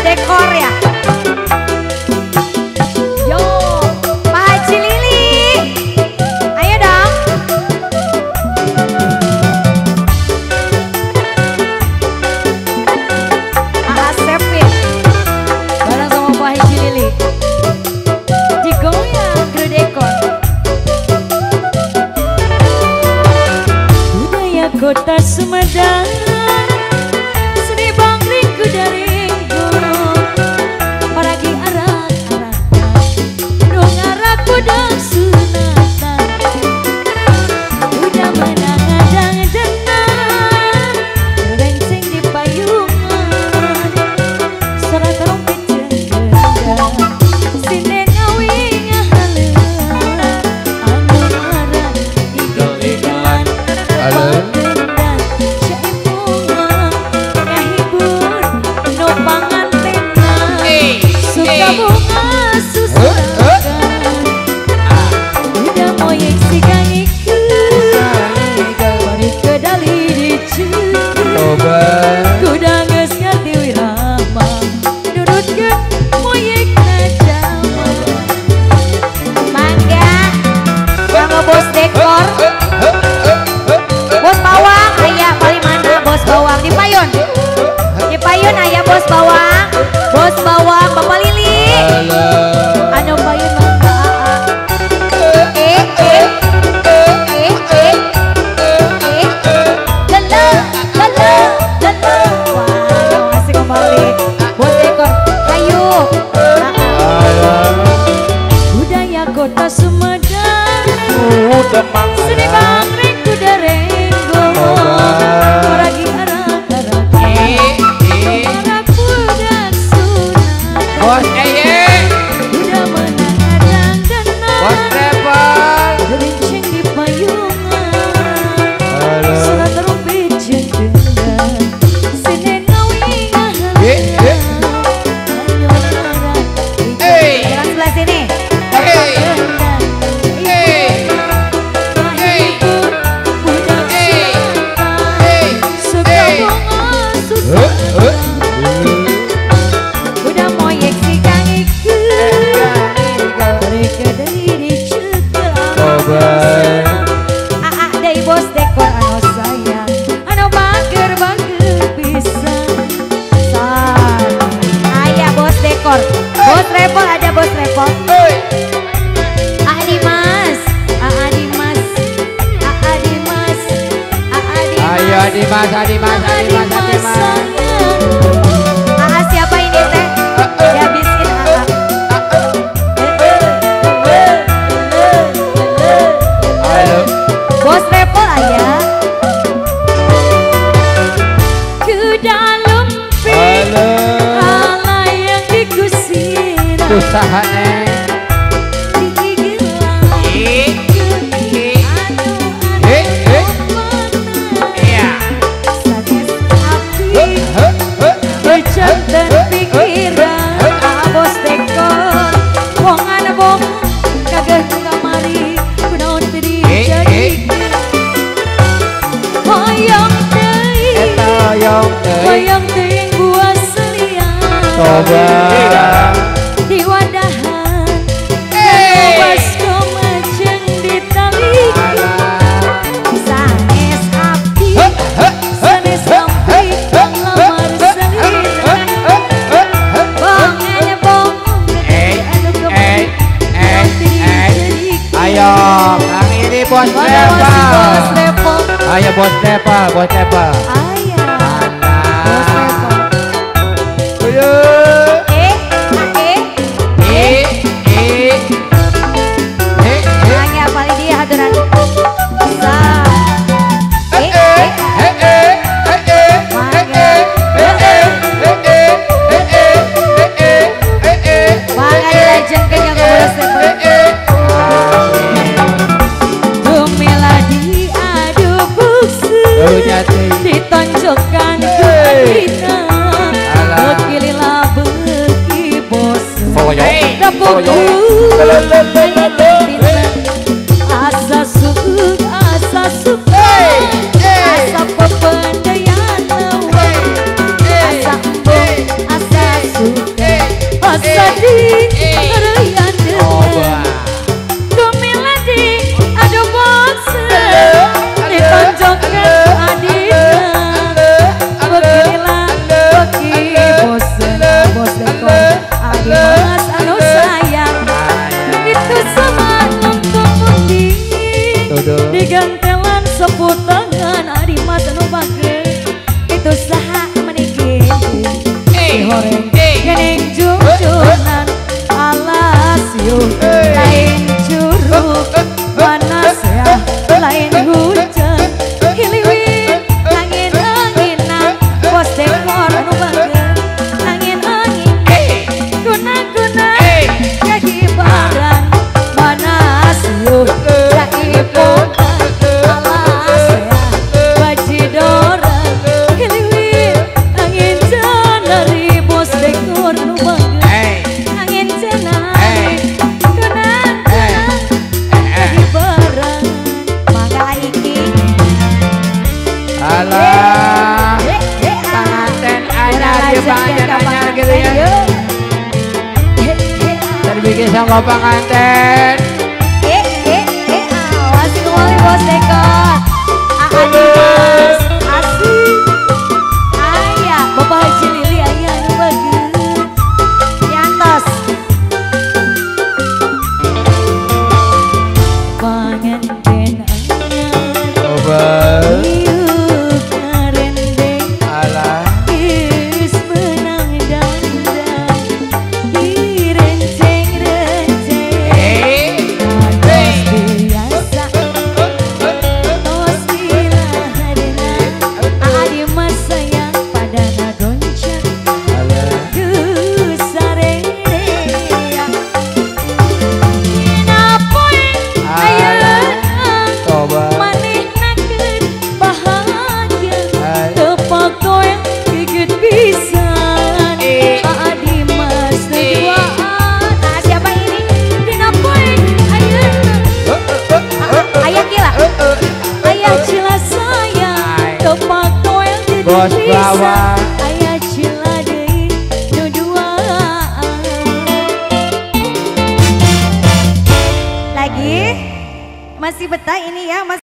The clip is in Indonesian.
dekor ya. Yo, Pak Haji Lili, ayo dong. Asep nih, bareng sama Pak Haji Lili. Digoyang kru dekor. Budaya kota Sumedang. Bos bawang, Bapak Lili. Anu payun mangga Wah, masih kembali. Bos dekor kayu. Budaya kota Sumedang. Seni bangkring kuda renggo. Oragi Bos udah menang dan Bos Travel gerincing di payungan. Surat terumpet jendela sini ngawing sebelah sini. Bos dekor anu sayang, anu bager pisan. Ayah bos dekor, bos repot ada bos repot. Dimas. Siapa ini teh? Dihabisin Bos repot ayah. Ke dalam ala yang dikusir usaha dan pikiran bos dekor wong ana bong kagak kamari kunaon teu jadi hoyong teuing buas selian di wadahan basko maceng di tali sanes abdi sanes sampai lamar selian ayo kang ini bos Travel. Ayo bos Travel. ditonjokkan ke dina bekililah beki bos dapur asa suka asa pependayan asa embong asa suka horeng Geneng junjunan alas yuk lain curug panas ya lain hujan hiliwin angin-anginan bos dekor anu bager angin-angin guna-guna jadi barang panas yuk lagi pokan alas ya baji dorang hiliwin angin janari bos dekor anu bager angin janari alah pengantin anyar di pengantin anyar gitu ya terbikin sama pengantin awas kembali bos dekor Dimas asik ayah bapak Haji Lili ayah anu bagus yantos pengantin anyar coba bos bawah ayah cila deui nu duaan lagi masih betah ini ya mas.